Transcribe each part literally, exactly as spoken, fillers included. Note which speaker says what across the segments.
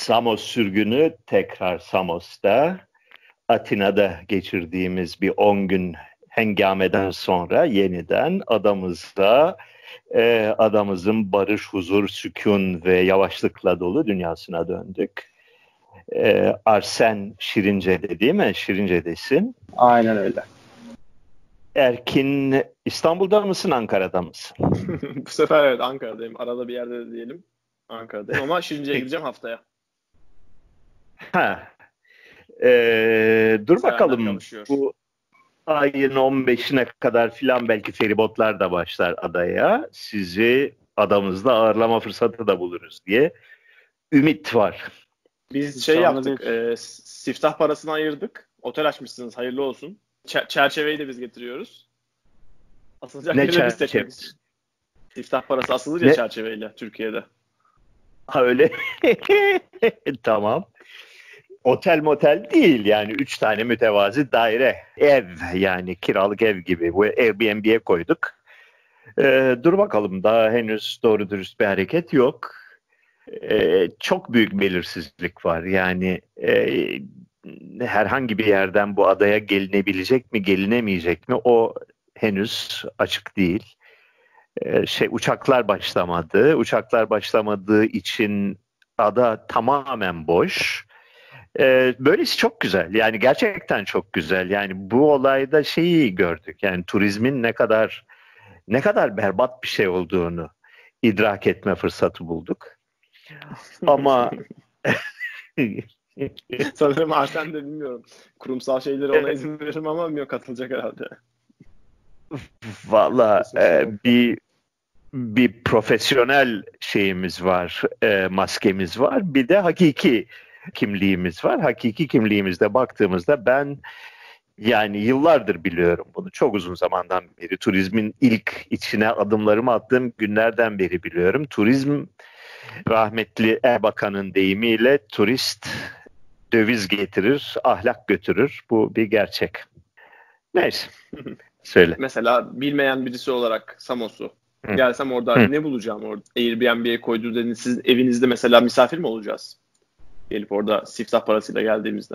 Speaker 1: Samos sürgünü tekrar Samos'ta, Atina'da geçirdiğimiz bir on gün hengameden sonra yeniden adamızda, e, adamızın barış, huzur, sükun ve yavaşlıkla dolu dünyasına döndük. E, Arsen Şirince'de değil mi? Şirince'desin.
Speaker 2: Aynen öyle.
Speaker 1: Erkin, İstanbul'da mısın, Ankara'da mısın?
Speaker 2: Bu sefer evet Ankara'dayım. Arada bir yerde de diyelim. Ankara'dayım ama Şirince'ye gideceğim haftaya.
Speaker 1: Ha. Ee, dur
Speaker 2: Sevenler
Speaker 1: bakalım.
Speaker 2: kavuşuyor.
Speaker 1: Bu ayın on beşine kadar filan belki feribotlar da başlar adaya. Sizi adamızda ağırlama fırsatı da buluruz diye ümit var.
Speaker 2: Biz şey yaptık. E, siftah parasını ayırdık. Otel açmışsınız. Hayırlı olsun. Ç- çerçeveyi de biz getiriyoruz. Asılacak
Speaker 1: Ne
Speaker 2: yeri de biz
Speaker 1: çerçeve?
Speaker 2: seçeriz. Siftah parası asılır ya
Speaker 1: Ne?
Speaker 2: çerçeveyle Türkiye'de.
Speaker 1: Ha öyle. Tamam. Otel motel değil yani, üç tane mütevazi daire, ev yani kiralık ev gibi. Bu Airbnb'ye koyduk. Ee, dur bakalım, daha henüz doğru dürüst bir hareket yok. Ee, çok büyük belirsizlik var yani, e, herhangi bir yerden bu adaya gelinebilecek mi gelinemeyecek mi o henüz açık değil. Ee, şey uçaklar başlamadı. Uçaklar başlamadığı için ada tamamen boş. Ee, böylesi çok güzel. Yani gerçekten çok güzel. Yani bu olayda şeyi gördük. Yani turizmin ne kadar ne kadar berbat bir şey olduğunu idrak etme fırsatı bulduk. Ama
Speaker 2: Sanırım Arsen de bilmiyorum. Kurumsal şeyleri ona izin veririm ama bilmiyorum, katılacak herhalde.
Speaker 1: Valla e, bir bir profesyonel şeyimiz var, e, maskemiz var. Bir de hakiki kimliğimiz var. Hakiki kimliğimizde baktığımızda ben yani yıllardır biliyorum bunu. Çok uzun zamandan beri, turizmin ilk içine adımlarımı attığım günlerden beri biliyorum. Turizm, rahmetli Erbakan'ın deyimiyle, turist döviz getirir, ahlak götürür. Bu bir gerçek. Neyse. Söyle.
Speaker 2: Mesela bilmeyen birisi olarak Samos'u
Speaker 1: Hı.
Speaker 2: gelsem orada
Speaker 1: Hı.
Speaker 2: ne bulacağım orada? Airbnb'ye koyduğu dediniz. Siz evinizde mesela misafir mi olacağız? Gelip orada siftah parasıyla geldiğimizde.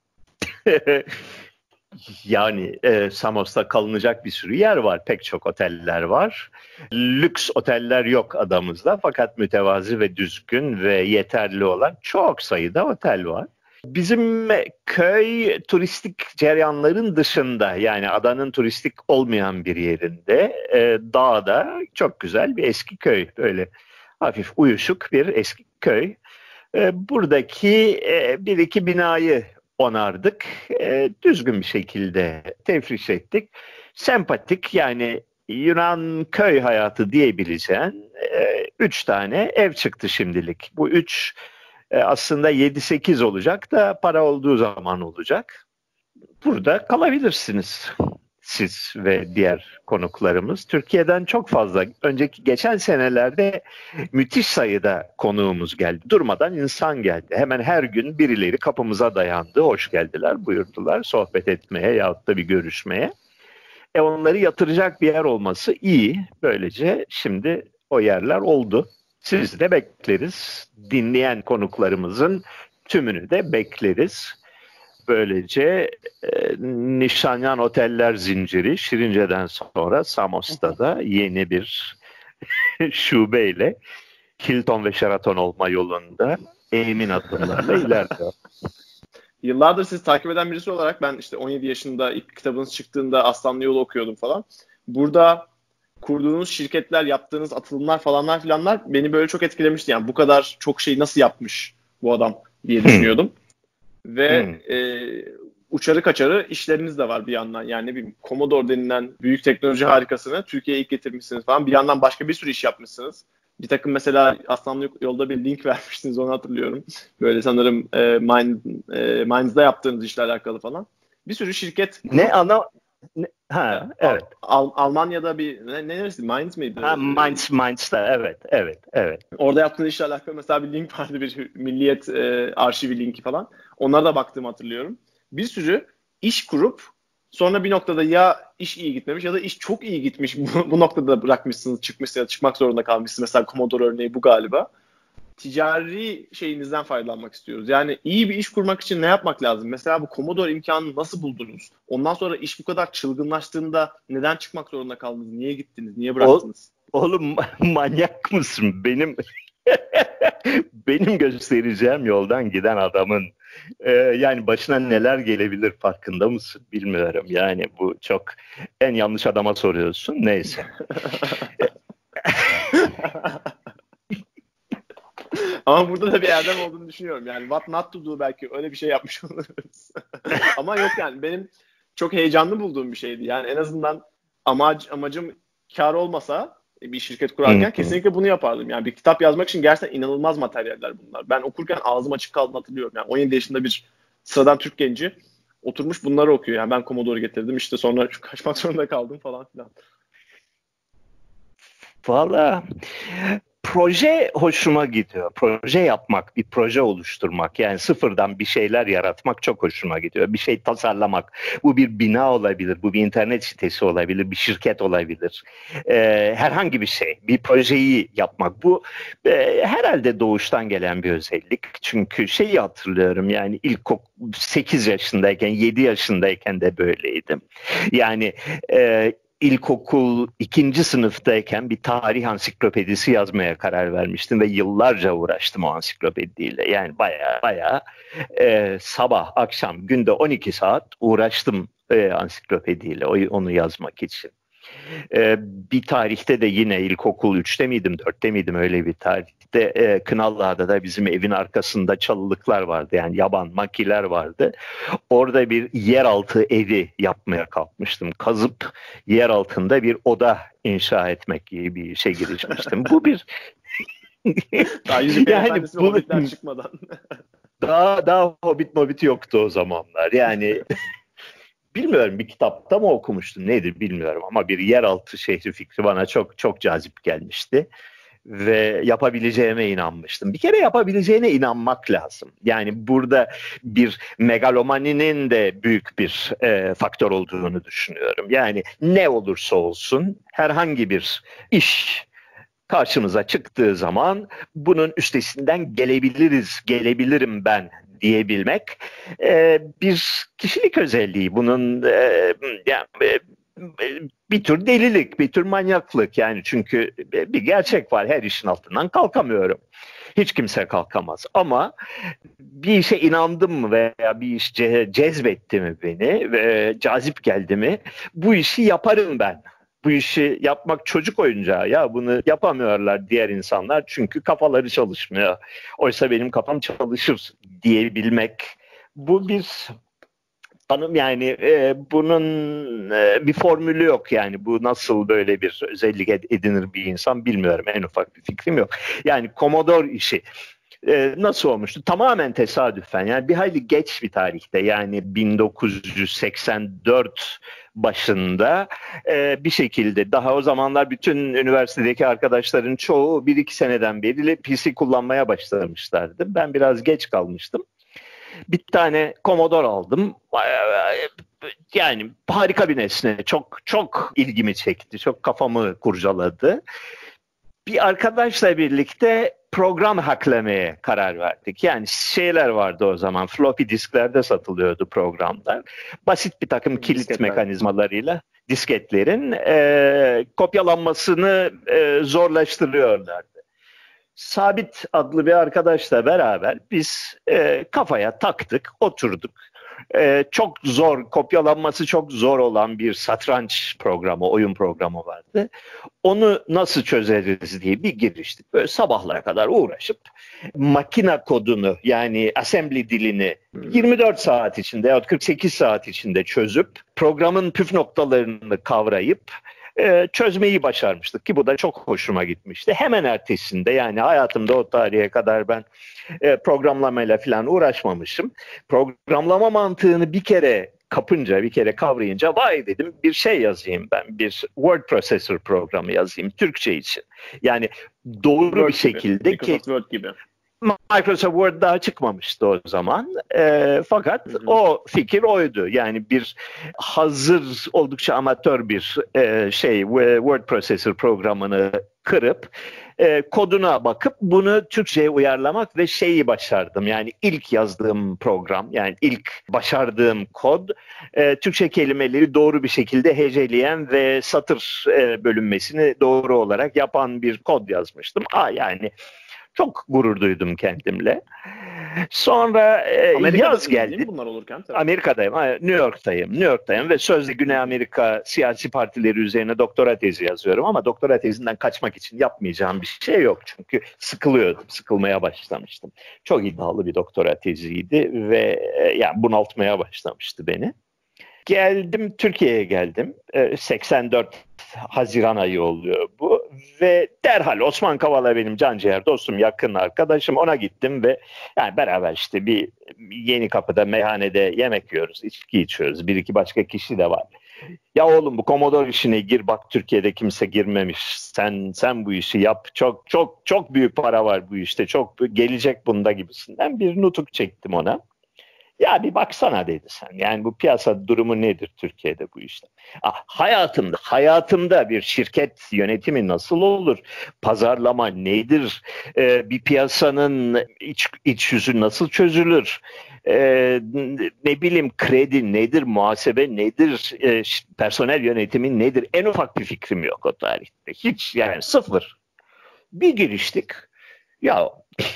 Speaker 1: Yani e, Samos'ta kalınacak bir sürü yer var. Pek çok oteller var. Lüks oteller yok adamızda. Fakat mütevazi ve düzgün ve yeterli olan çok sayıda otel var. Bizim köy turistik cereyanların dışında, yani adanın turistik olmayan bir yerinde, e, dağda çok güzel bir eski köy. Böyle hafif uyuşuk bir eski köy. E, buradaki e, bir iki binayı onardık. E, düzgün bir şekilde tefriş ettik. Sempatik, yani Yunan köy hayatı diyebileceğin e, üç tane ev çıktı şimdilik. Bu üç e, aslında yedi sekiz olacak da para olduğu zaman olacak. Burada kalabilirsiniz siz ve diğer konuklarımız. Türkiye'den çok fazla, önceki geçen senelerde müthiş sayıda konuğumuz geldi. Durmadan insan geldi. Hemen her gün birileri kapımıza dayandı. Hoş geldiler, buyurdular sohbet etmeye yahut da bir görüşmeye. E onları yatıracak bir yer olması iyi. Böylece şimdi o yerler oldu. Siz de bekleriz. Dinleyen konuklarımızın tümünü de bekleriz. Böylece e, Nişanyan Oteller zinciri Şirince'den sonra Samos'ta da yeni bir şubeyle Hilton ve Sheraton olma yolunda emin adımlarla ilerliyor.
Speaker 2: Yıllardır sizi takip eden birisi olarak ben işte on yedi yaşında ilk kitabınız çıktığında Aslanlı Yolu okuyordum falan. Burada kurduğunuz şirketler, yaptığınız atılımlar falanlar filanlar beni böyle çok etkilemişti. Yani bu kadar çok şey nasıl yapmış bu adam diye düşünüyordum. Ve hmm. e, uçarı kaçarı işleriniz de var bir yandan. Yani bir Commodore denilen büyük teknoloji harikasını Türkiye'ye ilk getirmişsiniz falan. Bir yandan başka bir sürü iş yapmışsınız. Bir takım mesela Aslanlı Yolda bir link vermiştiniz, onu hatırlıyorum. Böyle sanırım e, Mind, e, Minds'da yaptığınız işle alakalı falan. Bir sürü şirket.
Speaker 1: Ne ana... Ne? Ha, evet.
Speaker 2: Al, Almanya'da bir ne, neresi? Minds mıydı?
Speaker 1: Ha, Minds, Minds'da evet, evet, evet.
Speaker 2: Orada yaptığınız işle alakalı mesela bir link vardı, bir Milliyet e, arşivi linki falan. Onlara da baktığımı hatırlıyorum. Bir sürü iş kurup sonra bir noktada ya iş iyi gitmemiş ya da iş çok iyi gitmiş. Bu, bu noktada bırakmışsınız, çıkmışsınız ya da çıkmak zorunda kalmışsınız. Mesela Commodore örneği bu galiba. ticari şeyinizden faydalanmak istiyoruz. Yani iyi bir iş kurmak için ne yapmak lazım? Mesela bu Commodore imkanını nasıl buldunuz? Ondan sonra iş bu kadar çılgınlaştığında neden çıkmak zorunda kaldınız? Niye gittiniz? Niye bıraktınız?
Speaker 1: O, oğlum manyak mısın? Benim benim göstereceğim yoldan giden adamın e, yani başına neler gelebilir farkında mısın? Bilmiyorum. Yani bu çok en yanlış adama soruyorsun. Neyse.
Speaker 2: Ama burada da bir erdem olduğunu düşünüyorum. Yani what not to do, belki öyle bir şey yapmış oluruz. Ama yok, yani benim çok heyecanlı bulduğum bir şeydi. Yani en azından amac, amacım kar olmasa bir şirket kurarken kesinlikle bunu yapardım. Yani bir kitap yazmak için gerçekten inanılmaz materyaller bunlar. Ben okurken ağzım açık kaldığını hatırlıyorum. Yani on yedi yaşında bir sıradan Türk genci oturmuş bunları okuyor. Yani ben Commodore getirdim, işte sonra kaçmak zorunda kaldım falan filan.
Speaker 1: Valla proje hoşuma gidiyor. Proje yapmak, bir proje oluşturmak, yani sıfırdan bir şeyler yaratmak çok hoşuma gidiyor. Bir şey tasarlamak. Bu bir bina olabilir, bu bir internet sitesi olabilir, bir şirket olabilir. Ee, herhangi bir şey, bir projeyi yapmak. Bu e, herhalde doğuştan gelen bir özellik. Çünkü şeyi hatırlıyorum, yani ilk sekiz yaşındayken, yedi yaşındayken de böyleydim. Yani e, İlkokul ikinci sınıftayken bir tarih ansiklopedisi yazmaya karar vermiştim ve yıllarca uğraştım o ansiklopediyle. Yani bayağı bayağı e, sabah, akşam, günde on iki saat uğraştım e, ansiklopediyle onu yazmak için. E, bir tarihte de yine ilkokul üçte miydim, dörtte miydim, öyle bir tarihte e, Kınalıada da bizim evin arkasında çalılıklar vardı, yani yaban makiler vardı. Orada bir yeraltı evi yapmaya kalkmıştım. Kazıp yer altında bir oda inşa etmek gibi bir işe girişmiştim. Bu bir
Speaker 2: daha Yüzüklerin yani Efendisi bu... Hobbitler çıkmadan.
Speaker 1: daha daha Hobbit Mobbit yoktu o zamanlar. Yani bilmiyorum, bir kitapta mı okumuştum nedir bilmiyorum ama bir yeraltı şehri fikri bana çok çok cazip gelmişti. Ve yapabileceğime inanmıştım. Bir kere yapabileceğine inanmak lazım. Yani burada bir megalomaninin de büyük bir e, faktör olduğunu düşünüyorum. Yani ne olursa olsun herhangi bir iş karşımıza çıktığı zaman bunun üstesinden gelebiliriz, gelebilirim ben diyebilmek e, bir kişilik özelliği. Bunun e, yani, e, bir tür delilik, bir tür manyaklık, yani çünkü bir gerçek var, her işin altından kalkamıyorum. Hiç kimse kalkamaz ama bir işe inandım mı veya bir iş ce- cezbetti mi beni ve cazip geldi mi, bu işi yaparım ben. Bu işi yapmak çocuk oyuncağı, ya bunu yapamıyorlar diğer insanlar çünkü kafaları çalışmıyor. Oysa benim kafam çalışır diyebilmek, bu bir tanım, yani e, bunun e, bir formülü yok, yani bu nasıl böyle bir özellik edinir bir insan bilmiyorum, en ufak bir fikrim yok. Yani Commodore işi e, nasıl olmuştu? Tamamen tesadüfen, yani bir hayli geç bir tarihte, yani bin dokuz yüz seksen dört başında e, bir şekilde, daha o zamanlar bütün üniversitedeki arkadaşların çoğu bir iki seneden beri P C kullanmaya başlamışlardı. Ben biraz geç kalmıştım. Bir tane Commodore aldım. Yani harika bir nesne. Çok çok ilgimi çekti. Çok kafamı kurcaladı. Bir arkadaşla birlikte program hacklemeye karar verdik. Yani şeyler vardı o zaman. Floppy disklerde satılıyordu programlar. Basit bir takım kilit Disketler. mekanizmalarıyla disketlerin e, kopyalanmasını e, zorlaştırıyorlardı. Sabit adlı bir arkadaşla beraber biz e, kafaya taktık, oturduk. E, çok zor, kopyalanması çok zor olan bir satranç programı, oyun programı vardı. Onu nasıl çözeriz diye bir giriştik. Böyle sabahlara kadar uğraşıp makina kodunu, yani assembly dilini yirmi dört saat içinde ya kırk sekiz saat içinde çözüp programın püf noktalarını kavrayıp Ee, çözmeyi başarmıştık ki bu da çok hoşuma gitmişti. Hemen ertesinde, yani hayatımda o tarihe kadar ben e, programlamayla falan uğraşmamışım. Programlama mantığını bir kere kapınca, bir kere kavrayınca, vay dedim, bir şey yazayım ben. Bir word processor programı yazayım Türkçe için. Yani doğru
Speaker 2: Word
Speaker 1: bir şekilde
Speaker 2: gibi,
Speaker 1: ki
Speaker 2: Microsoft Word gibi.
Speaker 1: Microsoft Word daha çıkmamıştı o zaman. E, fakat hı hı. o fikir oydu. Yani bir hazır, oldukça amatör bir e, şey word processor programını kırıp e, koduna bakıp bunu Türkçe'ye uyarlamak ve şeyi başardım. Yani ilk yazdığım program, yani ilk başardığım kod e, Türkçe kelimeleri doğru bir şekilde heceleyen ve satır e, bölünmesini doğru olarak yapan bir kod yazmıştım. Aa, yani çok gurur duydum kendimle. Sonra e, yaz geldi.
Speaker 2: Bunlar olurken, tabii.
Speaker 1: Amerika'dayım, New York'tayım. New York'tayım ve sözde Güney Amerika siyasi partileri üzerine doktora tezi yazıyorum ama doktora tezinden kaçmak için yapmayacağım bir şey yok. Çünkü sıkılıyordum, sıkılmaya başlamıştım. Çok iddialı bir doktora teziydi ve e, yani bunaltmaya başlamıştı beni. Geldim, Türkiye'ye geldim. seksen dört Haziran ayı oluyor bu ve derhal Osman Kavala benim canciğer dostum, yakın arkadaşım, ona gittim ve yani beraber işte bir Yenikapı'da meyhanede yemek yiyoruz, içki içiyoruz. Bir iki başka kişi de var. Ya oğlum, bu Commodore işine gir, bak Türkiye'de kimse girmemiş. Sen sen bu işi yap. Çok çok çok büyük para var bu işte. Çok gelecek bunda gibisinden bir nutuk çektim ona. Ya bir baksana dedi sen. Yani bu piyasa durumu nedir Türkiye'de bu işte? Ah, hayatımda, hayatımda bir şirket yönetimi nasıl olur? Pazarlama nedir? Ee, bir piyasanın iç, iç yüzü nasıl çözülür? Ee, ne bileyim, kredi nedir? Muhasebe nedir? Ee, personel yönetimi nedir? En ufak bir fikrim yok o tarihte. Hiç, yani sıfır. Bir giriştik. Ya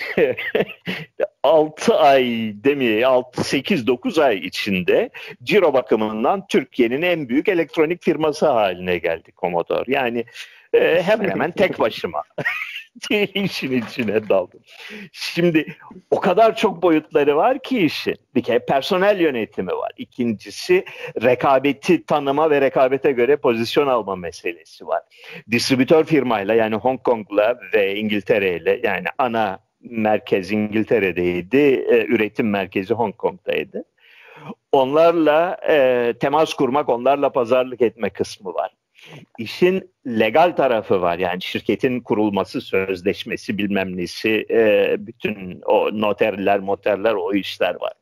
Speaker 1: altı ay demeye altı sekiz dokuz ay içinde ciro bakımından Türkiye'nin en büyük elektronik firması haline geldi Commodore. Yani e, hemen hemen tek başıma işin içine daldım. Şimdi o kadar çok boyutları var ki işin. Bir kere personel yönetimi var. İkincisi rekabeti tanıma ve rekabete göre pozisyon alma meselesi var. Distribütör firmayla, yani Hong Kong'la ve İngiltere'yle, yani ana merkez İngiltere'deydi, e, üretim merkezi Hong Kong'daydı. Onlarla e, temas kurmak, onlarla pazarlık etme kısmı var. İşin legal tarafı var. Yani şirketin kurulması, sözleşmesi, bilmem nesi, e, bütün o noterler, moterler, o işler var.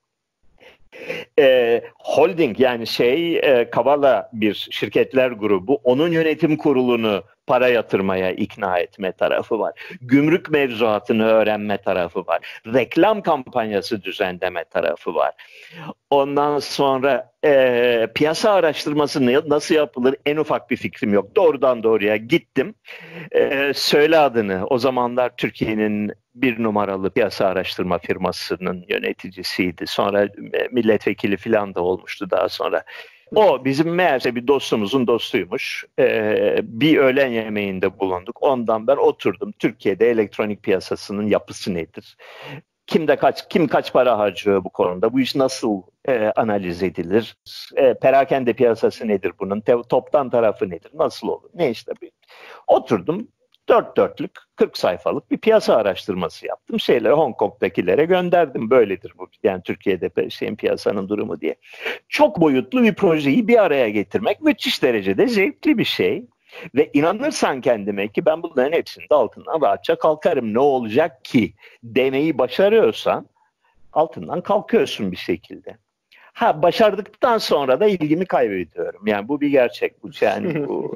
Speaker 1: E, holding, yani şey e, Kavala bir şirketler grubu, onun yönetim kurulunu para yatırmaya ikna etme tarafı var. Gümrük mevzuatını öğrenme tarafı var. Reklam kampanyası düzenleme tarafı var. Ondan sonra e, piyasa araştırması ne, nasıl yapılır, en ufak bir fikrim yok. Doğrudan doğruya gittim. E, söyle adını. O zamanlar Türkiye'nin bir numaralı piyasa araştırma firmasının yöneticisiydi. Sonra e, milletvekili falan da olmuştu daha sonra. O bizim meğerse bir dostumuzun dostuymuş. Ee, bir öğlen yemeğinde bulunduk. Ondan ben oturdum. Türkiye'de elektronik piyasasının yapısı nedir? Kimde kaç, kim kaç para harcıyor bu konuda? Bu iş nasıl e, analiz edilir? E, perakende piyasası nedir bunun? Te- toptan tarafı nedir? Nasıl olur? Ne işte bir. Oturdum. Dört dörtlük, kırk sayfalık bir piyasa araştırması yaptım. Şeyleri Hong Kong'dakilere gönderdim. Böyledir bu. Yani Türkiye'de şeyin, piyasanın durumu diye. Çok boyutlu bir projeyi bir araya getirmek müthiş derecede zevkli bir şey. Ve inanırsan kendime ki ben bunların hepsinin altından rahatça kalkarım. Ne olacak ki demeyi başarıyorsan altından kalkıyorsun bir şekilde. Ha, başardıktan sonra da ilgimi kaybediyorum. Yani bu bir gerçek. Bu yani bu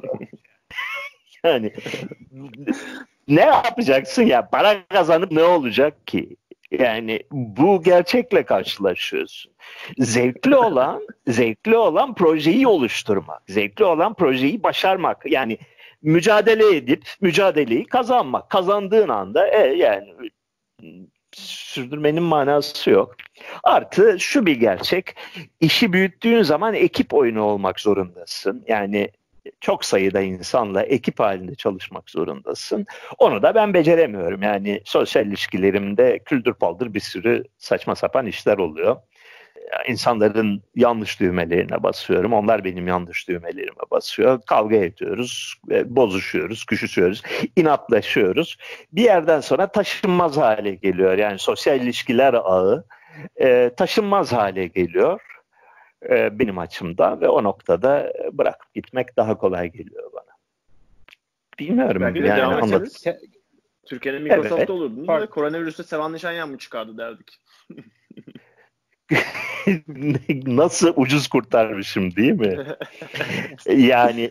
Speaker 1: yani ne yapacaksın ya? Para kazanıp ne olacak ki? Yani bu gerçekle karşılaşıyorsun. Zevkli olan, zevkli olan projeyi oluşturmak, zevkli olan projeyi başarmak. Yani mücadele edip mücadeleyi kazanmak. Kazandığın anda e, yani sürdürmenin manası yok. Artı şu bir gerçek, işi büyüttüğün zaman ekip oyunu olmak zorundasın. Yani çok sayıda insanla ekip halinde çalışmak zorundasın. Onu da ben beceremiyorum. Yani sosyal ilişkilerimde küldür paldır bir sürü saçma sapan işler oluyor. İnsanların yanlış düğmelerine basıyorum. Onlar benim yanlış düğmelerime basıyor. Kavga ediyoruz, bozuşuyoruz, küçüşüyoruz, inatlaşıyoruz. Bir yerden sonra taşınmaz hale geliyor. Yani sosyal ilişkiler ağı e, taşınmaz hale geliyor e, benim açımdan ve o noktada bırakıp gitmek daha kolay geliyor bana. Bilmiyorum
Speaker 2: Belki de
Speaker 1: yani
Speaker 2: devam
Speaker 1: anlat.
Speaker 2: etseniz Türkiye'nin Microsoft'ta
Speaker 1: Evet.
Speaker 2: olurdunuz ve koronavirüste Sevan Nişanyan mı çıkardı derdik.
Speaker 1: Nasıl ucuz kurtarmışım değil mi? Yani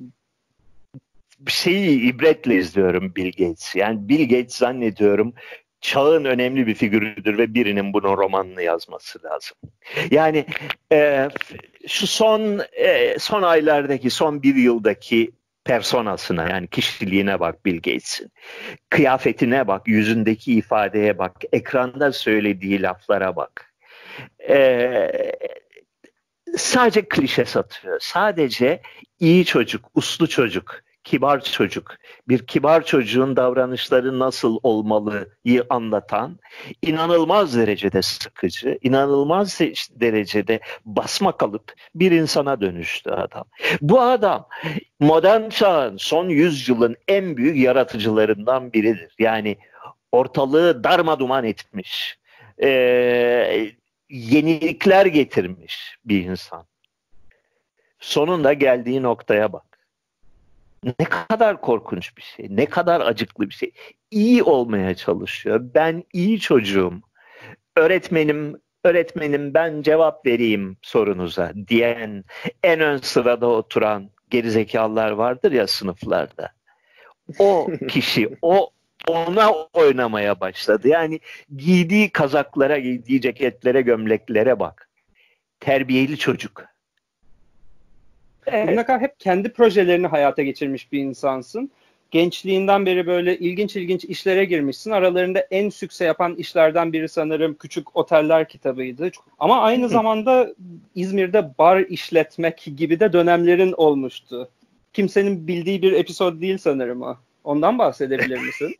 Speaker 1: şeyi ibretle izliyorum Bill Gates. Yani Bill Gates zannediyorum çağın önemli bir figürüdür ve birinin bunun romanını yazması lazım. Yani e, şu son e, son aylardaki, son bir yıldaki personasına, yani kişiliğine bak Bill Gates'in. Kıyafetine bak, yüzündeki ifadeye bak, ekranda söylediği laflara bak. E, sadece klişe satıyor. Sadece iyi çocuk, uslu çocuk, kibar çocuk, bir kibar çocuğun davranışları nasıl olmalıyı anlatan, inanılmaz derecede sıkıcı, inanılmaz derecede basma kalıp bir insana dönüştü adam. Bu adam modern çağın son yüzyılın en büyük yaratıcılarından biridir. Yani ortalığı darmaduman etmiş, Ee, yenilikler getirmiş bir insan. Sonunda geldiği noktaya bak. Ne kadar korkunç bir şey, ne kadar acıklı bir şey. İyi olmaya çalışıyor. Ben iyi çocuğum. Öğretmenim, öğretmenim ben cevap vereyim sorunuza diyen, en ön sırada oturan gerizekalılar vardır ya sınıflarda. O kişi, o ona oynamaya başladı. Yani giydiği kazaklara, giydiği ceketlere, gömleklere bak. Terbiyeli çocuk.
Speaker 3: Evet. Bugüne kadar hep kendi projelerini hayata geçirmiş bir insansın. Gençliğinden beri böyle ilginç ilginç işlere girmişsin. Aralarında en sükse yapan işlerden biri sanırım Küçük Oteller kitabıydı. Ama aynı zamanda İzmir'de bar işletmek gibi de dönemlerin olmuştu. Kimsenin bildiği bir episod değil sanırım o. Ondan bahsedebilir misin?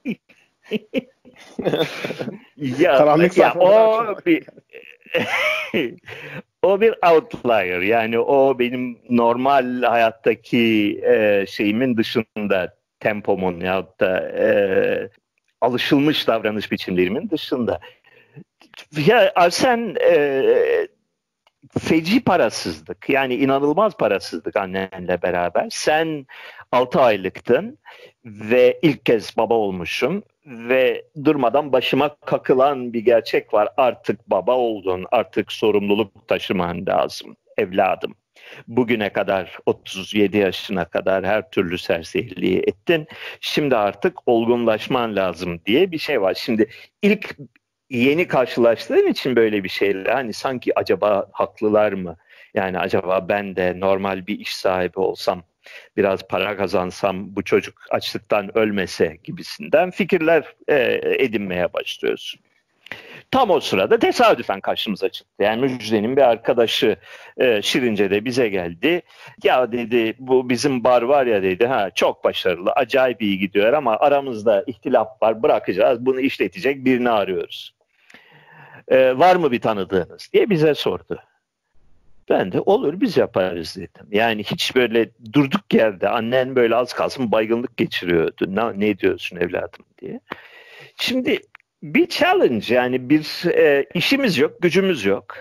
Speaker 1: ya,
Speaker 2: Karanlık
Speaker 1: ya o bir o bir outlier, yani o benim normal hayattaki e, şeyimin dışında, tempomun ya da e, alışılmış davranış biçimlerimin dışında. Ya Arsen, e, feci parasızlık, yani inanılmaz parasızlık annenle beraber. Sen altı aylıktın ve ilk kez baba olmuşum ve durmadan başıma kakılan bir gerçek var. Artık baba oldun, artık sorumluluk taşıman lazım evladım. Bugüne kadar otuz yedi yaşına kadar her türlü serseriliği ettin. Şimdi artık olgunlaşman lazım diye bir şey var. Şimdi ilk yeni karşılaştığım için böyle bir şeyle, hani sanki acaba haklılar mı? Yani acaba ben de normal bir iş sahibi olsam, biraz para kazansam, bu çocuk açlıktan ölmese gibisinden fikirler e, edinmeye başlıyorsun. Tam o sırada tesadüfen karşımıza çıktı. Yani Müjde'nin bir arkadaşı e, Şirince'de bize geldi. Ya dedi, bu bizim bar var ya dedi, ha çok başarılı, acayip iyi gidiyor ama aramızda ihtilaf var, bırakacağız, bunu işletecek birini arıyoruz. E, var mı bir tanıdığınız diye bize sordu. Ben de olur biz yaparız dedim. Yani hiç böyle durduk yerde, annen böyle az kalsın baygınlık geçiriyordu. Ne, ne diyorsun evladım diye. Şimdi bir challenge, yani bir e, işimiz yok, gücümüz yok.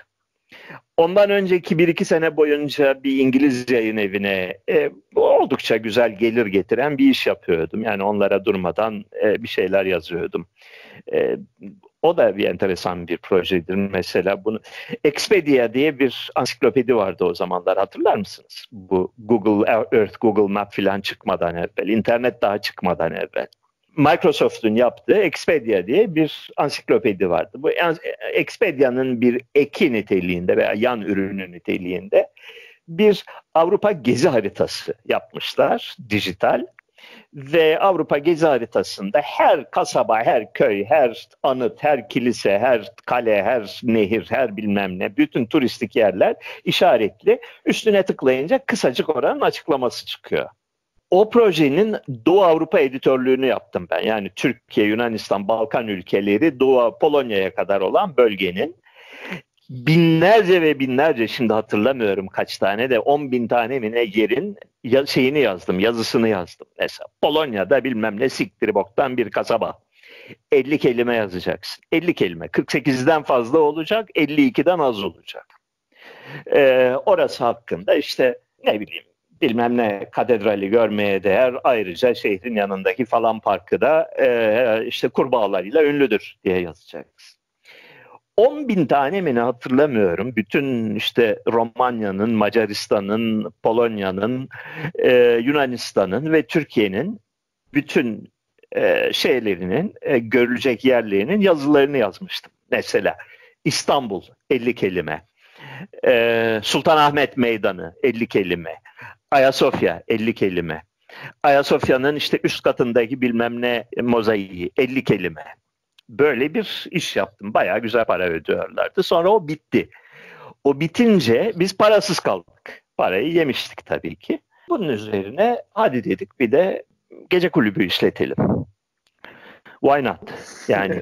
Speaker 1: Ondan önceki bir iki sene boyunca bir İngiliz yayın evine e, oldukça güzel gelir getiren bir iş yapıyordum. Yani onlara durmadan e, bir şeyler yazıyordum. E, o da bir enteresan bir projedir. Mesela bunu Expedia diye bir ansiklopedi vardı o zamanlar, hatırlar mısınız? Bu Google Earth, Google Map filan çıkmadan evvel, internet daha çıkmadan evvel. Microsoft'un yaptığı Expedia diye bir ansiklopedi vardı. Bu Expedia'nın bir eki niteliğinde veya yan ürünü niteliğinde bir Avrupa gezi haritası yapmışlar, dijital. Ve Avrupa gezi haritasında her kasaba, her köy, her anıt, her kilise, her kale, her nehir, her bilmem ne, bütün turistik yerler işaretli. Üstüne tıklayınca kısacık oranın açıklaması çıkıyor. O projenin Doğu Avrupa editörlüğünü yaptım ben. Yani Türkiye, Yunanistan, Balkan ülkeleri, Doğu, Polonya'ya kadar olan bölgenin binlerce ve binlerce, şimdi hatırlamıyorum kaç tane de, on bin tane mi ne yerin ya, şeyini yazdım, yazısını yazdım. Mesela Polonya'da bilmem ne siktir boktan bir kasaba. elli kelime yazacaksın. elli kelime. kırk sekizden fazla olacak, elli ikiden az olacak. Ee, orası hakkında işte ne bileyim bilmem ne katedrali görmeye değer, ayrıca şehrin yanındaki falan parkı da e, işte kurbağalarıyla ünlüdür diye yazacaksın. on bin tane mi ne hatırlamıyorum. Bütün işte Romanya'nın, Macaristan'ın, Polonya'nın, e, Yunanistan'ın ve Türkiye'nin bütün e, şeylerinin, e, görülecek yerlerinin yazılarını yazmıştım. Mesela İstanbul elli kelime, e, Sultanahmet Meydanı elli kelime, Ayasofya elli kelime, Ayasofya'nın işte üst katındaki bilmem ne mozaiği elli kelime. Böyle bir iş yaptım. Bayağı güzel para ödüyorlardı. Sonra o bitti. O bitince biz parasız kaldık. Parayı yemiştik tabii ki. Bunun üzerine hadi dedik bir de gece kulübü işletelim. Why not? Yani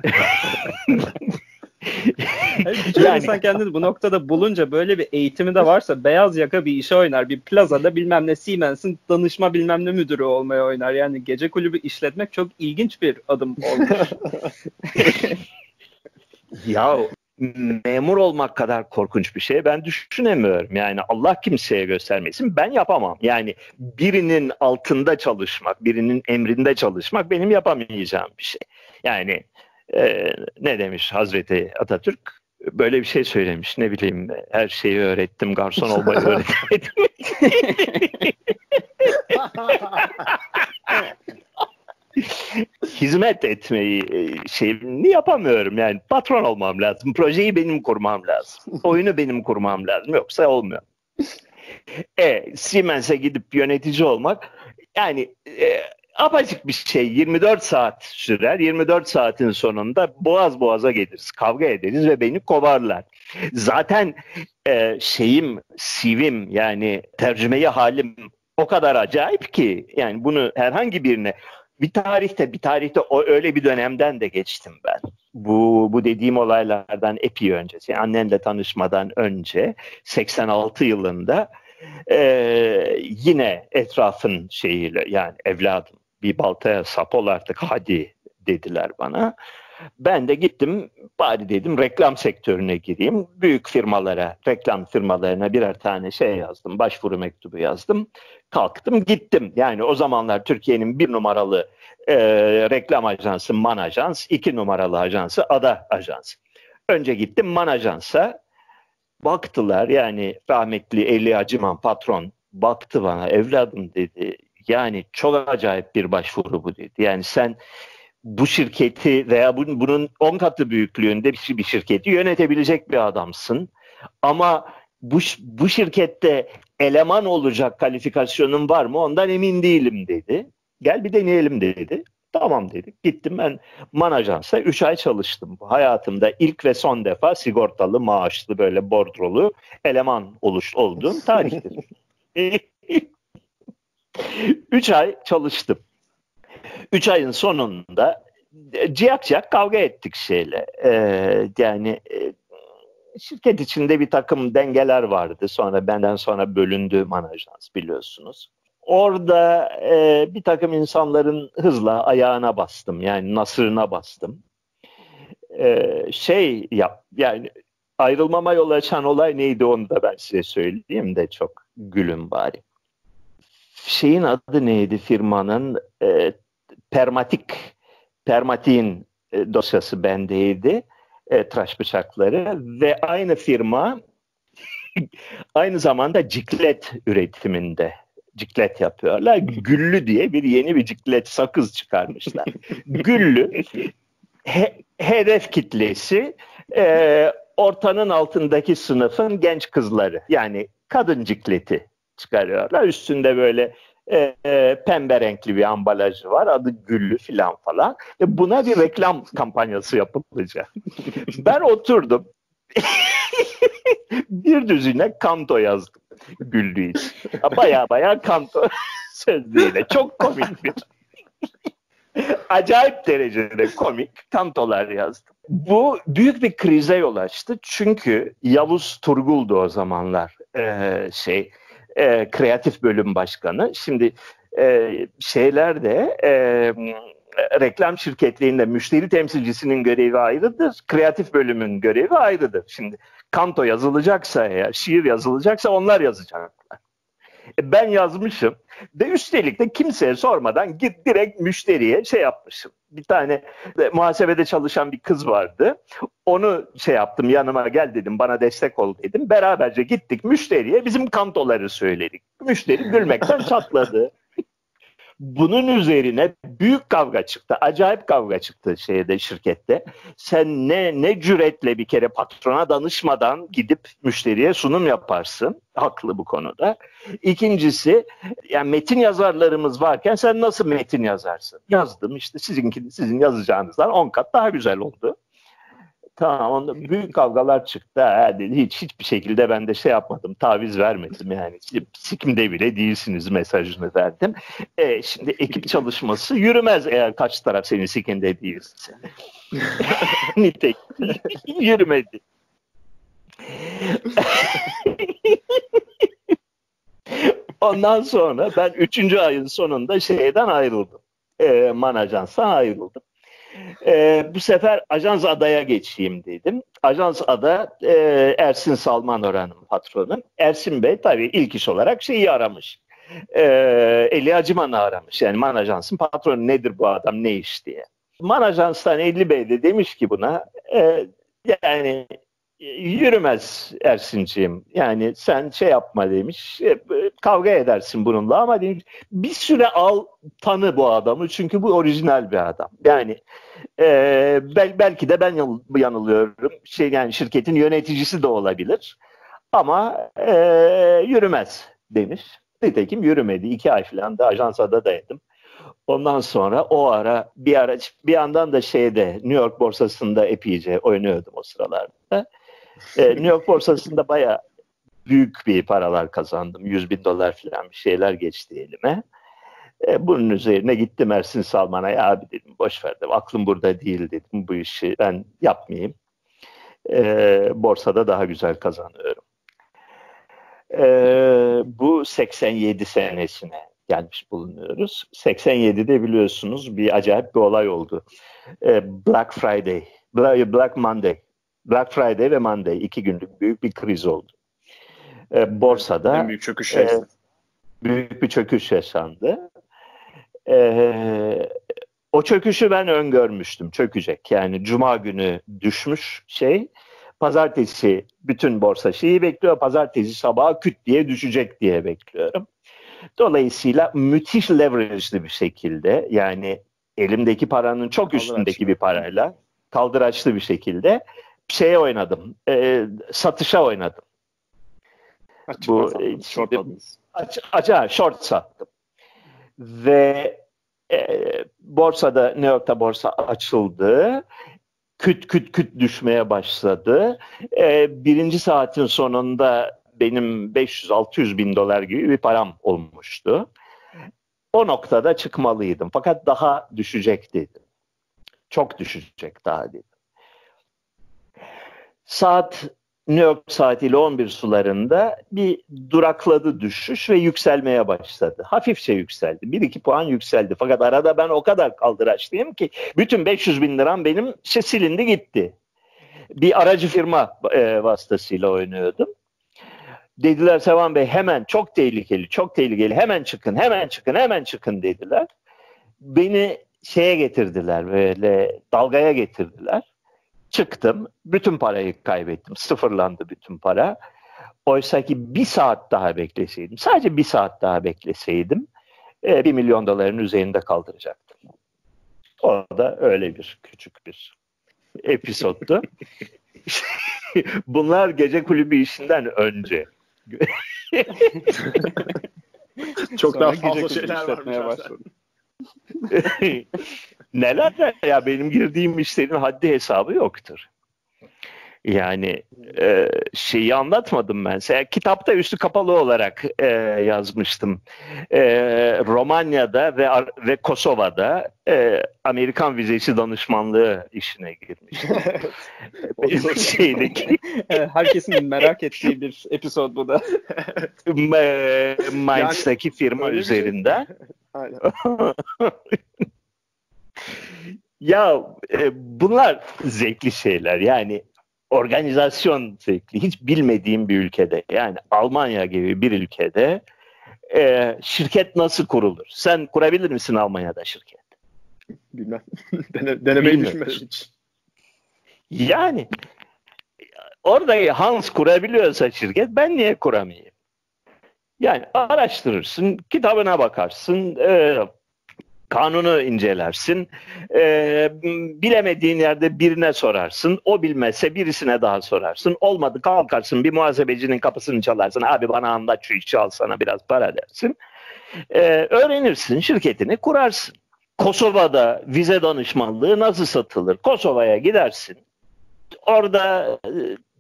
Speaker 3: Birçok yani, insan kendini bu noktada bulunca böyle bir eğitimi de varsa beyaz yaka bir işe oynar. Bir plazada bilmem ne Siemens'in danışma bilmem ne müdürü olmaya oynar. Yani gece kulübü işletmek çok ilginç bir adım olmuş.
Speaker 1: Ya memur olmak kadar korkunç bir şey ben düşünemiyorum. Yani Allah kimseye göstermesin, ben yapamam. Yani birinin altında çalışmak, birinin emrinde çalışmak benim yapamayacağım bir şey. Yani e, ne demiş Hazreti Atatürk? Böyle bir şey söylemiş. Ne bileyim, her şeyi öğrettim, garson olmayı öğretemedim. Hizmet etmeyi şeyini yapamıyorum. Yani patron olmam lazım. Projeyi benim kurmam lazım. Oyunu benim kurmam lazım. Yoksa olmuyor. E, Siemens'e gidip yönetici olmak yani e, apacık bir şey. yirmi dört saat sürer. yirmi dört saatin sonunda boğaz boğaza geliriz. Kavga ederiz ve beni kovarlar. Zaten e, şeyim, C V'm yani tercümeyi halim o kadar acayip ki yani bunu herhangi birine bir tarihte bir tarihte o öyle bir dönemden de geçtim ben. Bu bu dediğim olaylardan epey öncesi. Yani annenle tanışmadan önce seksen altı yılında e, yine etrafın şeyiyle yani evladım bir baltaya sap ol artık hadi dediler bana. Ben de gittim bari dedim reklam sektörüne gireyim. Büyük firmalara, reklam firmalarına birer tane şey yazdım. Başvuru mektubu yazdım. Kalktım gittim. Yani o zamanlar Türkiye'nin bir numaralı e, reklam ajansı Man Ajans, iki numaralı ajansı Ada Ajans. Önce gittim Man Ajans'a. Baktılar yani rahmetli Eli Acıman patron baktı bana, evladım dedi. Yani çok acayip bir başvuru bu dedi. Yani sen bu şirketi veya bunun on katı büyüklüğünde bir şirketi yönetebilecek bir adamsın. Ama bu, bu şirkette eleman olacak kalifikasyonun var mı? Ondan emin değilim dedi. Gel bir deneyelim dedi. Tamam dedik. Gittim ben Man Ajans'a üç ay çalıştım. Hayatımda ilk ve son defa sigortalı, maaşlı, böyle bordrolu eleman oluş olduğum tarihtir. üç ay çalıştım. Üç ayın sonunda ciyak ciyak kavga ettik şeyle. Ee, yani e, şirket içinde bir takım dengeler vardı. Sonra benden sonra bölündü Man Ajans biliyorsunuz. Orada e, bir takım insanların hızla ayağına bastım. Yani nasırına bastım. Ee, şey yap yani ayrılmama yol açan olay neydi onu da ben size söyleyeyim de çok gülün bari. Şeyin adı neydi firmanın? E, Permatik, Permatik'in e, dosyası bendeydi. E, tıraş bıçakları ve aynı firma aynı zamanda ciklet üretiminde ciklet yapıyorlar. Güllü diye bir yeni bir ciklet sakız çıkarmışlar. Güllü he, hedef kitlesi e, ortanın altındaki sınıfın genç kızları. Yani kadın cikleti çıkarıyorlar. Üstünde böyle e, e, pembe renkli bir ambalajı var. Adı Güllü filan falan. Ve buna bir reklam kampanyası yapılacak. Ben oturdum. Bir düzine kanto yazdım Güllü için. Baya baya kanto sözlüğüyle. Çok komik bir. Acayip derecede komik kantolar yazdım. Bu büyük bir krize yol açtı. Çünkü Yavuz Turgul'du o zamanlar ee, şey e, kreatif bölüm başkanı. Şimdi e, şeylerde e, reklam şirketlerinde müşteri temsilcisinin görevi ayrıdır. Kreatif bölümün görevi ayrıdır. Şimdi kanto yazılacaksa eğer, şiir yazılacaksa onlar yazacaklar. Ben yazmışım ve üstelik de kimseye sormadan git direkt müşteriye şey yapmışım. Bir tane de, muhasebede çalışan bir kız vardı. Onu şey yaptım, yanıma gel dedim, bana destek ol dedim. Beraberce gittik müşteriye, bizim kantoları söyledik. Müşteri gülmekten çatladı. Bunun üzerine büyük kavga çıktı. Acayip kavga çıktı şeyde, şirkette. Sen ne ne cüretle bir kere patrona danışmadan gidip müşteriye sunum yaparsın. Haklı bu konuda. İkincisi, yani metin yazarlarımız varken sen nasıl metin yazarsın? Yazdım işte, sizinki sizin yazacağınızdan on kat daha güzel oldu. Tamam, onda büyük kavgalar çıktı. Ha, dedi. Hiç hiçbir şekilde ben de şey yapmadım, taviz vermedim yani. Sikimde bile değilsiniz mesajını verdim. E, şimdi ekip çalışması yürümez eğer karşı taraf senin sikimde değilse. Nitekim yürümedi. Ondan sonra ben üçüncü ayın sonunda şeyden ayrıldım. E, Manajans'tan ayrıldım. Ee, bu sefer Ajans Ada'ya geçeyim dedim. Ajans Ada, e, Ersin Salman Orhan'ın patronu. Ersin Bey tabii ilk iş olarak şeyi aramış. E, Eli Acıman'ı aramış. Yani Manajans'ın patronu, nedir bu adam, ne iş diye. Manajans'tan Eli Bey de demiş ki buna, e, yani yürümez Ersin'ciğim. Yani sen şey yapma demiş. E, kavga edersin bununla ama demiş, bir süre al, tanı bu adamı. Çünkü bu orijinal bir adam. Yani e, bel, belki de ben yanılıyorum. Şey, yani şirketin yöneticisi de olabilir. Ama e, yürümez demiş. Nitekim yürümedi. İki ay falan da Ajans Ada'daydım. Ondan sonra o ara bir ara bir yandan da şeyde New York borsasında epeyce oynuyordum o sıralarda. Ee, New York borsasında bayağı büyük bir paralar kazandım. yüz bin dolar falan bir şeyler geçti elime. Ee, bunun üzerine gittim Ersin Salman'a, ya abi dedim, boş ver dedim, aklım burada değil dedim, bu işi ben yapmayayım. Ee, borsada daha güzel kazanıyorum. Ee, bu seksen yedi senesine gelmiş bulunuyoruz. seksen yedide biliyorsunuz bir acayip bir olay oldu. Ee, Black Friday, Black Monday. Black Friday ve Monday iki günlük büyük bir kriz oldu. Ee, borsada
Speaker 2: en büyük çöküş e,
Speaker 1: büyük bir çöküş yaşandı. Ee, o çöküşü ben öngörmüştüm, çökecek. Yani Cuma günü düşmüş şey. Pazartesi bütün borsa şeyi bekliyor. Pazartesi sabahı küt diye düşecek diye bekliyorum. Dolayısıyla müthiş leverage'li bir şekilde, yani elimdeki paranın çok kaldıraçlı, üstündeki bir parayla kaldıraçlı bir şekilde şeye oynadım. E, satışa oynadım.
Speaker 2: Açık
Speaker 1: Bu short, aç, aç, short sattım. Ve e, borsada, New York'ta borsa açıldı. Küt küt küt düşmeye başladı. E, birinci saatin sonunda benim beş yüz altı yüz bin dolar gibi bir param olmuştu. O noktada çıkmalıydım. Fakat daha düşecek dedim. Çok düşecek daha dedim. Saat New York saatiyle on bir sularında bir durakladı düşüş ve yükselmeye başladı. Hafifçe yükseldi. bir iki puan yükseldi. Fakat arada ben o kadar kaldıraçlıyım ki bütün beş yüz bin liram benim şey silindi gitti. Bir aracı firma e, vasıtasıyla oynuyordum. Dediler Sevan Bey hemen, çok tehlikeli, çok tehlikeli, hemen çıkın, hemen çıkın, hemen çıkın dediler. Beni şeye getirdiler, böyle dalgaya getirdiler. Çıktım, bütün parayı kaybettim, sıfırlandı bütün para. Oysa ki bir saat daha bekleseydim, sadece bir saat daha bekleseydim, bir milyon doların üzerinde kaldıracaktım. O da öyle bir küçük bir episoddu. Bunlar gece kulübü işinden önce.
Speaker 2: Çok sonra daha fazla şeyler var.
Speaker 1: Neler de ya, benim girdiğim işlerin haddi hesabı yoktur. Yani e, şeyi anlatmadım ben. Sen, kitapta üstü kapalı olarak e, yazmıştım. E, Romanya'da ve ve Kosova'da e, Amerikan vizesi danışmanlığı işine girmiştim. Benim şeydeki
Speaker 3: herkesin merak ettiği bir episod bu da.
Speaker 1: Mainz'daki yani, firma üzerinden.
Speaker 2: Aynen.
Speaker 1: Ya e, bunlar zevkli şeyler. Yani organizasyon zevkli. Hiç bilmediğim bir ülkede, yani Almanya gibi bir ülkede e, şirket nasıl kurulur? Sen kurabilir misin Almanya'da şirket?
Speaker 2: Bilmem. Dene, denemeyi düşünmedim hiç.
Speaker 1: Yani orada Hans kurabiliyorsa şirket, ben niye kuramayayım? Yani araştırırsın, kitabına bakarsın, e, kanunu incelersin, e, bilemediğin yerde birine sorarsın, o bilmezse birisine daha sorarsın, olmadı kalkarsın bir muhasebecinin kapısını çalarsın, abi bana anlat şu işi al sana biraz para dersin, e, öğrenirsin, şirketini kurarsın. Kosova'da vize danışmanlığı nasıl satılır? Kosova'ya gidersin, orada e,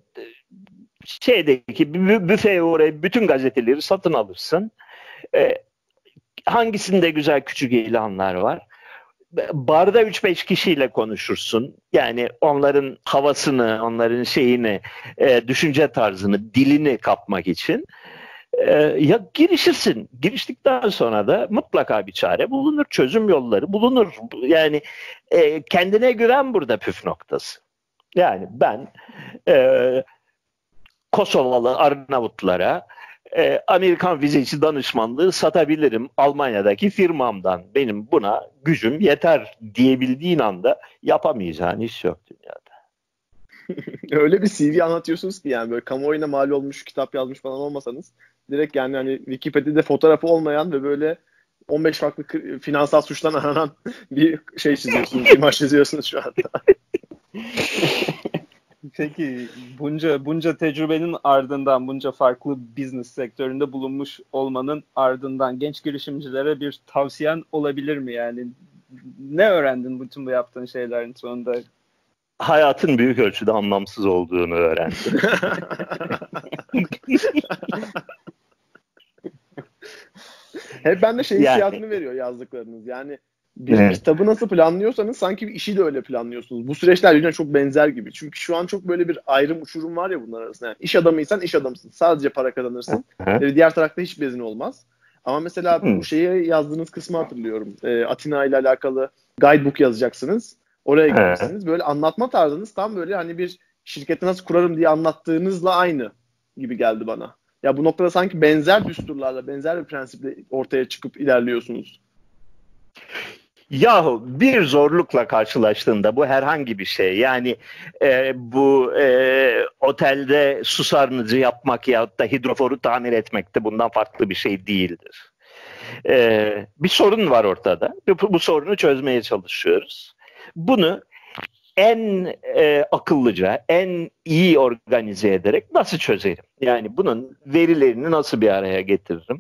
Speaker 1: şeydeki büfeye uğrayıp bütün gazeteleri satın alırsın. E, hangisinde güzel küçük ilanlar var? Barda üç beş kişiyle konuşursun. Yani onların havasını, onların şeyini, e, düşünce tarzını, dilini kapmak için. E, ya girişirsin. Giriştikten sonra da mutlaka bir çare bulunur. Çözüm yolları bulunur. Yani e, kendine güven burada püf noktası. Yani ben e, Kosovalı Arnavutlara e, Amerikan vizeci danışmanlığı satabilirim Almanya'daki firmamdan. Benim buna gücüm yeter diyebildiğin anda yapamayacağın iş yok dünyada.
Speaker 2: Öyle bir C V anlatıyorsunuz ki yani böyle kamuoyuna mal olmuş, kitap yazmış falan olmasanız direkt yani hani Wikipedia'da fotoğrafı olmayan ve böyle on beş farklı finansal suçtan aranan bir şey çiziyorsunuz, imaj çiziyorsunuz şu anda.
Speaker 3: Peki bunca bunca tecrübenin ardından, bunca farklı business sektöründe bulunmuş olmanın ardından genç girişimcilere bir tavsiyen olabilir mi? Yani ne öğrendin bütün bu yaptığın şeylerin sonunda?
Speaker 1: Hayatın büyük ölçüde anlamsız olduğunu öğrendim.
Speaker 2: Hep bende şey hissiyatını yani veriyor yazdıklarınız. Yani bir evet. kitabı nasıl planlıyorsanız sanki bir işi de öyle planlıyorsunuz. Bu süreçler yine çok benzer gibi. Çünkü şu an çok böyle bir ayrım uçurum var ya bunlar arasında. Yani iş adamıysan iş adamısın. Sadece para kazanırsın. Ve diğer tarafta hiç bezin olmaz. Ama mesela Hı. bu şeyi yazdığınız kısmı hatırlıyorum. E, Atina ile alakalı guidebook yazacaksınız. Oraya gidersiniz. Böyle anlatma tarzınız tam böyle hani bir şirketi nasıl kurarım diye anlattığınızla aynı gibi geldi bana. Ya bu noktada sanki benzer düsturlarla, benzer bir prensiple ortaya çıkıp ilerliyorsunuz.
Speaker 1: Yahu bir zorlukla karşılaştığında bu herhangi bir şey. Yani e, bu e, otelde su sarnıcı yapmak yahut da hidroforu tamir etmek de bundan farklı bir şey değildir. E, bir sorun var ortada. Bu, bu sorunu çözmeye çalışıyoruz. Bunu en e, akıllıca, en iyi organize ederek nasıl çözerim? Yani bunun verilerini nasıl bir araya getiririm?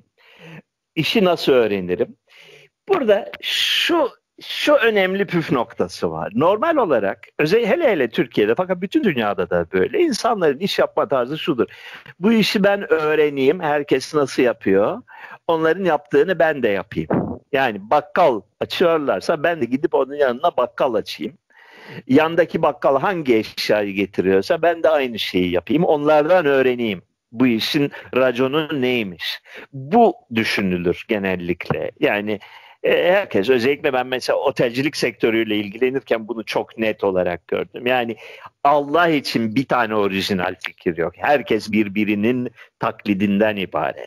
Speaker 1: İşi nasıl öğrenirim? Burada şu şu önemli püf noktası var. Normal olarak, özellikle hele hele Türkiye'de fakat bütün dünyada da böyle, insanların iş yapma tarzı şudur. Bu işi ben öğreneyim, herkes nasıl yapıyor, onların yaptığını ben de yapayım. Yani bakkal açıyorlarsa ben de gidip onun yanına bakkal açayım. Yandaki bakkal hangi eşyayı getiriyorsa ben de aynı şeyi yapayım, onlardan öğreneyim. Bu işin raconu neymiş? Bu düşünülür genellikle. Yani herkes, özellikle ben mesela otelcilik sektörüyle ilgilenirken bunu çok net olarak gördüm. Yani Allah için bir tane orijinal fikir yok. Herkes birbirinin taklidinden ibaret.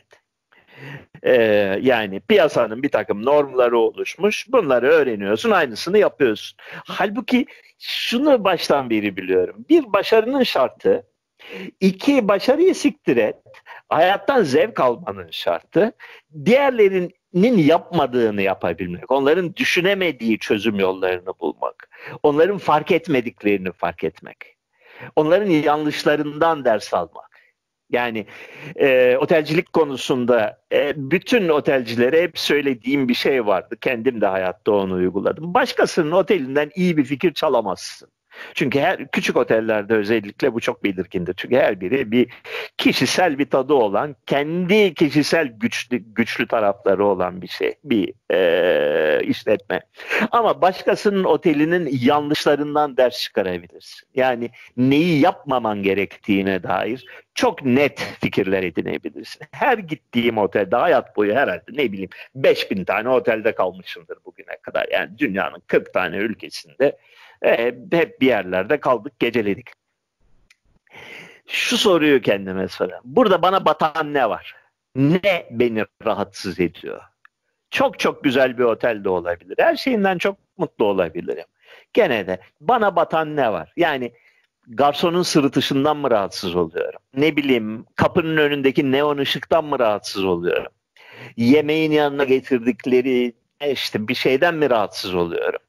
Speaker 1: Ee, yani piyasanın bir takım normları oluşmuş. Bunları öğreniyorsun, aynısını yapıyorsun. Halbuki şunu baştan beri biliyorum. Bir, başarının şartı. İki, başarıyı siktir et. Hayattan zevk almanın şartı. Diğerlerinin yapmadığını yapabilmek. Onların düşünemediği çözüm yollarını bulmak. Onların fark etmediklerini fark etmek. Onların yanlışlarından ders almak. Yani e, otelcilik konusunda e, bütün otelcilere hep söylediğim bir şey vardı. Kendim de hayatta onu uyguladım. Başkasının otelinden iyi bir fikir çalamazsın. Çünkü her küçük otellerde özellikle bu çok belirgindir. Çünkü her biri bir kişisel bir tadı olan, kendi kişisel güçlü güçlü tarafları olan bir şey, bir e, işletme. Ama başkasının otelinin yanlışlarından ders çıkarabilirsin. Yani neyi yapmaman gerektiğine dair çok net fikirler edinebilirsin. Her gittiğim otelde hayat boyu herhalde ne bileyim beş bin tane otelde kalmışımdır bugüne kadar. Yani dünyanın kırk tane ülkesinde e, hep bir yerlerde kaldık, geceledik. Şu soruyu kendime sorayım. Burada bana batan ne var? Ne beni rahatsız ediyor? Çok çok güzel bir otel de olabilir. Her şeyinden çok mutlu olabilirim. Gene de bana batan ne var? Yani garsonun sırıtışından mı rahatsız oluyorum? Ne bileyim, kapının önündeki neon ışıktan mı rahatsız oluyorum? Yemeğin yanına getirdikleri işte bir şeyden mi rahatsız oluyorum?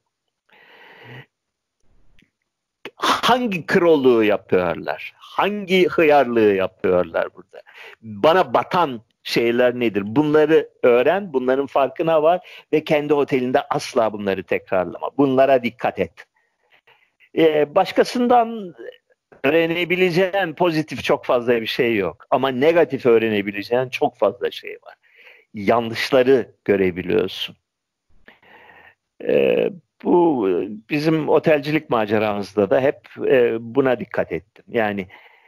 Speaker 1: Hangi kroluğu yapıyorlar? Hangi hıyarlığı yapıyorlar burada? Bana batan şeyler nedir? Bunları öğren, bunların farkına var ve kendi otelinde asla bunları tekrarlama. Bunlara dikkat et. Ee, başkasından öğrenebileceğin pozitif çok fazla bir şey yok. Ama negatif öğrenebileceğin çok fazla şey var. Yanlışları görebiliyorsun. Ee, bu bizim otelcilik maceramızda da hep e, buna dikkat ettim. Yani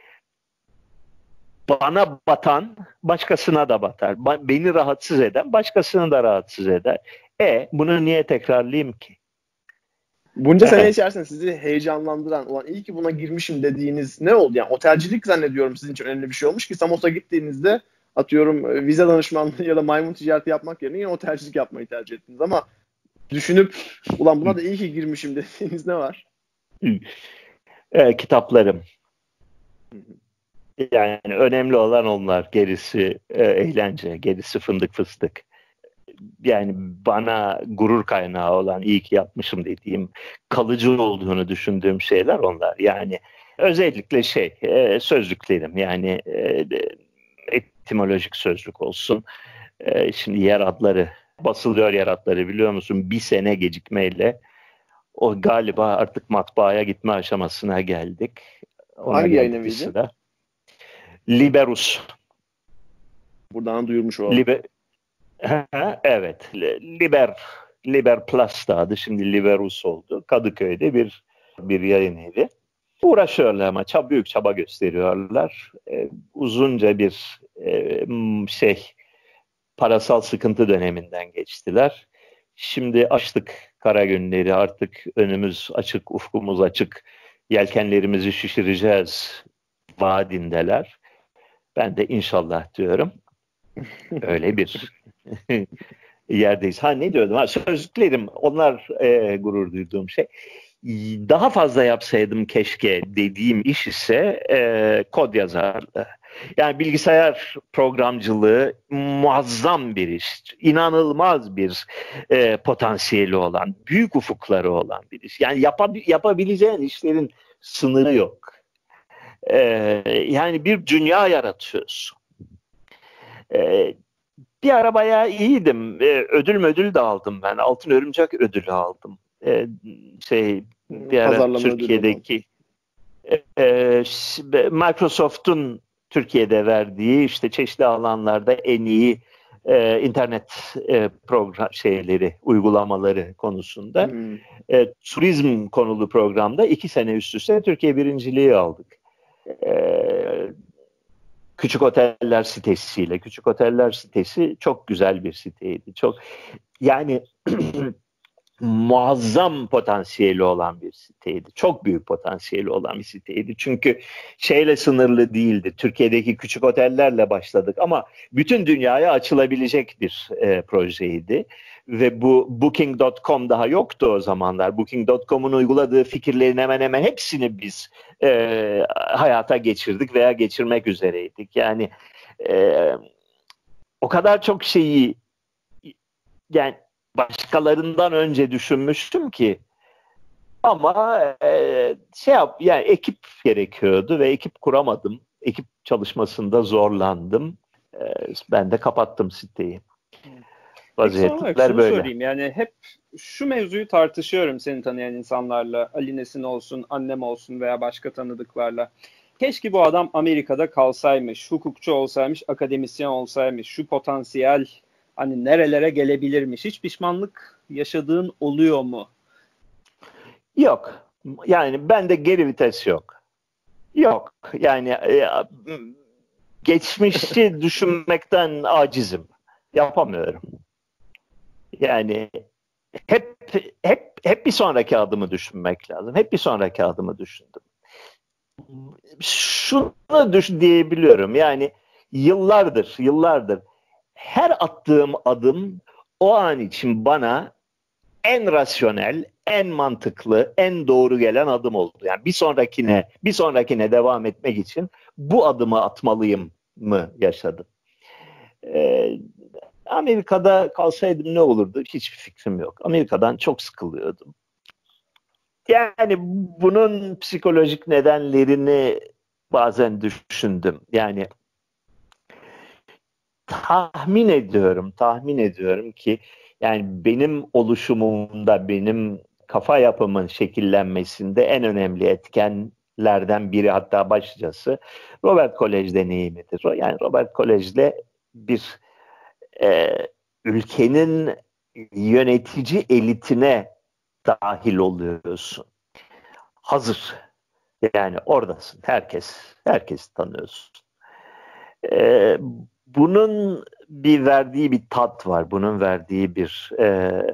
Speaker 1: bana batan başkasına da batar. Ba- beni rahatsız eden başkasını da rahatsız eder. E bunu niye tekrarlayayım ki?
Speaker 2: Bunca sene içerisinde sizi heyecanlandıran, ulan iyi ki buna girmişim dediğiniz ne oldu? Yani otelcilik zannediyorum sizin için önemli bir şey olmuş ki Samos'a gittiğinizde atıyorum vize danışmanlığı ya da maymun ticareti yapmak yerine yine otelcilik yapmayı tercih ettiniz ama düşünüp ulan buna da iyi ki girmişim dediğiniz ne var?
Speaker 1: E, kitaplarım. Yani önemli olan onlar. Gerisi e, eğlence, gerisi fındık fıstık. Yani bana gurur kaynağı olan, iyi ki yapmışım dediğim, kalıcı olduğunu düşündüğüm şeyler onlar. Yani özellikle şey, e, sözlüklerim. Yani e, etimolojik sözlük olsun. E, şimdi yer adları, basılıyor yer adları biliyor musun? Bir sene gecikmeyle o galiba artık matbaaya gitme aşamasına geldik. Ona
Speaker 2: hangi yayın
Speaker 1: geldik bir
Speaker 2: eviydi?
Speaker 1: sıra. Liberus.
Speaker 2: Buradan duyurmuş olalım.
Speaker 1: Liber... evet. Liber Liber Plus da adı şimdi Liberus oldu. Kadıköy'de bir bir yayın evi. Uğraşıyorlar ama çab büyük çaba gösteriyorlar. Ee, uzunca bir e, şey parasal sıkıntı döneminden geçtiler. Şimdi açtık kara günleri, artık önümüz açık, ufkumuz açık, yelkenlerimizi şişireceğiz vaadindeler. Ben de inşallah diyorum. Öyle bir yerdeyiz. Ha ne diyordum? Ha, sözlüklerim, onlar e, gurur duyduğum şey. Daha fazla yapsaydım keşke dediğim iş ise e, kod yazarlığı. Yani bilgisayar programcılığı muazzam bir iş. İnanılmaz bir e, potansiyeli olan, büyük ufukları olan bir iş. Yani yap- yapabileceğin işlerin sınırı yok. E, yani bir dünya yaratıyorsun. E, bir ara bayağı iyiydim. E, ödül müdül de aldım ben. Altın Örümcek ödülü aldım. E, şey bir ara
Speaker 2: Pazarlama
Speaker 1: Türkiye'deki e, Microsoft'un Türkiye'de verdiği işte çeşitli alanlarda en iyi e, internet e, program şeyleri, uygulamaları konusunda hmm. e, turizm konulu programda iki sene üst üste Türkiye birinciliği aldık. E, Küçük Oteller sitesiyle. Küçük Oteller sitesi çok güzel bir siteydi. Çok yani muazzam potansiyeli olan bir siteydi. Çok büyük potansiyeli olan bir siteydi. Çünkü şeyle sınırlı değildi. Türkiye'deki küçük otellerle başladık ama bütün dünyaya açılabilecek bir e, projeydi. Ve bu Booking nokta com daha yoktu o zamanlar. Booking nokta com'un uyguladığı fikirlerin hemen hemen hepsini biz e, hayata geçirdik veya geçirmek üzereydik. Yani e, o kadar çok şeyi yani başkalarından önce düşünmüştüm ki ama e, şey yap yani ekip gerekiyordu ve ekip kuramadım. Ekip çalışmasında zorlandım. E, ben de kapattım siteyi.
Speaker 3: Vaziyetler böyle. Söyleyeyim yani hep şu mevzuyu tartışıyorum seni tanıyan insanlarla. Ali Nesin olsun, annem olsun veya başka tanıdıklarla. Keşke bu adam Amerika'da kalsaymış, hukukçu olsaymış, akademisyen olsaymış, şu potansiyel hani nerelere gelebilirmiş? Hiç pişmanlık yaşadığın oluyor mu?
Speaker 1: Yok. Yani bende geri vites yok. Yok. Yani e, geçmişi düşünmekten acizim. Yapamıyorum. Yani hep hep hep bir sonraki adımı düşünmek lazım. Hep bir sonraki adımı düşündüm. Şunu düşün diyebiliyorum. Yani yıllardır, yıllardır her attığım adım o an için bana en rasyonel, en mantıklı, en doğru gelen adım oldu. Yani bir sonrakine, bir sonrakine devam etmek için bu adımı atmalıyım mı yaşadım. Ee, Amerika'da kalsaydım ne olurdu? Hiçbir fikrim yok. Amerika'dan çok sıkılıyordum. Yani bunun psikolojik nedenlerini bazen düşündüm. Yani tahmin ediyorum, tahmin ediyorum ki yani benim oluşumumda, benim kafa yapımın şekillenmesinde en önemli etkenlerden biri, hatta başlıcası Robert Kolej deneyimidir. Yani Robert Kolej'le bir e, ülkenin yönetici elitine dahil oluyorsun. Hazır. Yani oradasın. Herkes, herkes tanıyorsun. Ee, bunun bir verdiği bir tat var. Bunun verdiği bir e,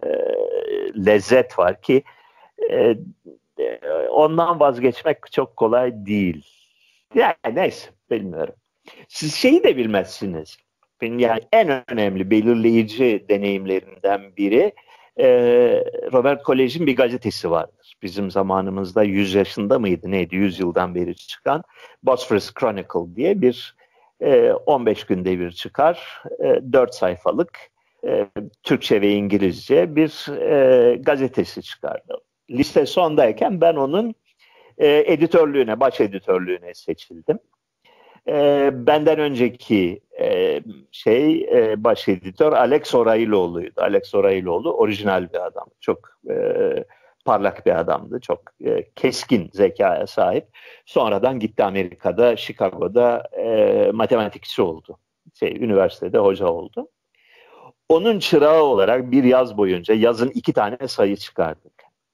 Speaker 1: lezzet var ki e, ondan vazgeçmek çok kolay değil. Yani neyse, bilmiyorum. Siz şeyi de bilmezsiniz. Benim yani en önemli belirleyici deneyimlerimden biri e, Robert Kolej'in bir gazetesi vardır. Bizim zamanımızda yüz yaşında mıydı neydi? yüz yıldan beri çıkan Bosphorus Chronicle diye bir e, on beş günde bir çıkar. E, dört sayfalık e, Türkçe ve İngilizce bir e, gazetesi çıkardı. Liste sondayken ben onun e, editörlüğüne, baş editörlüğüne seçildim. E, benden önceki e, şey e, baş editör Alex Orailoğlu'ydu. Alex Orailoğlu orijinal bir adam. Çok e, parlak bir adamdı. Çok e, keskin zekaya sahip. Sonradan gitti Amerika'da, Chicago'da e, matematikçi oldu. Şey, üniversitede hoca oldu. Onun çırağı olarak bir yaz boyunca yazın iki tane sayı çıkardık.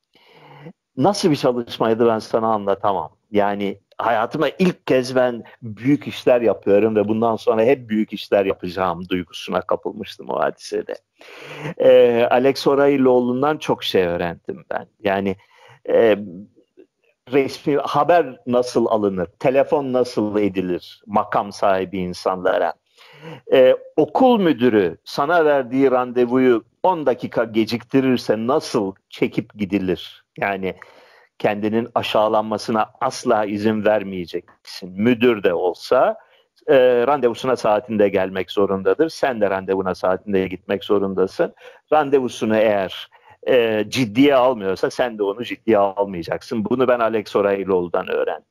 Speaker 1: Nasıl bir çalışmaydı ben sana anlatamam. Yani hayatıma ilk kez ben büyük işler yapıyorum ve bundan sonra hep büyük işler yapacağım duygusuna kapılmıştım o hadisede. Ee, Alex Orailoğlu'ndan çok şey öğrendim ben. Yani e, resmi haber nasıl alınır, telefon nasıl edilir makam sahibi insanlara. Ee, okul müdürü sana verdiği randevuyu on dakika geciktirirse nasıl çekip gidilir? Yani kendinin aşağılanmasına asla izin vermeyeceksin. Müdür de olsa e, randevusuna saatinde gelmek zorundadır. Sen de randevuna saatinde gitmek zorundasın. Randevusunu eğer e, ciddiye almıyorsa sen de onu ciddiye almayacaksın. Bunu ben Alex Orailoğlu'dan öğrendim.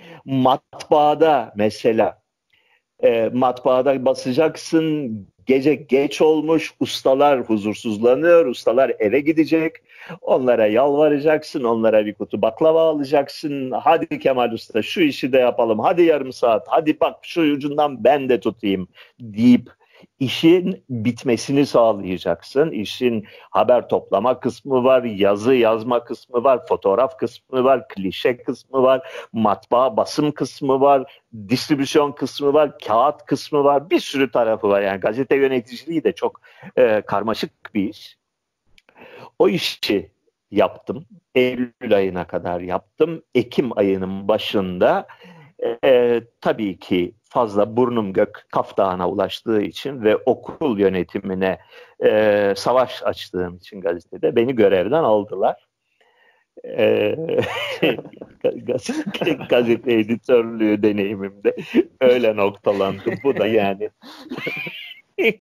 Speaker 1: Matbaada mesela E, matbaada basacaksın, gece geç olmuş, ustalar huzursuzlanıyor, ustalar eve gidecek, onlara yalvaracaksın, onlara bir kutu baklava alacaksın, hadi Kemal Usta şu işi de yapalım, hadi yarım saat, hadi bak şu ucundan ben de tutayım deyip işin bitmesini sağlayacaksın. İşin haber toplama kısmı var, yazı yazma kısmı var, fotoğraf kısmı var, klişe kısmı var, matbaa basım kısmı var, distribüsyon kısmı var, kağıt kısmı var, bir sürü tarafı var. Yani gazete yöneticiliği de çok e, karmaşık bir iş. O işi yaptım. Eylül ayına kadar yaptım. Ekim ayının başında e, tabii ki fazla burnum gök Kaf Dağı'na ulaştığı için ve okul yönetimine e, savaş açtığım için gazetede beni görevden aldılar. E, gazete, gazete editörlüğü deneyimimde öyle noktalandı. Bu da yani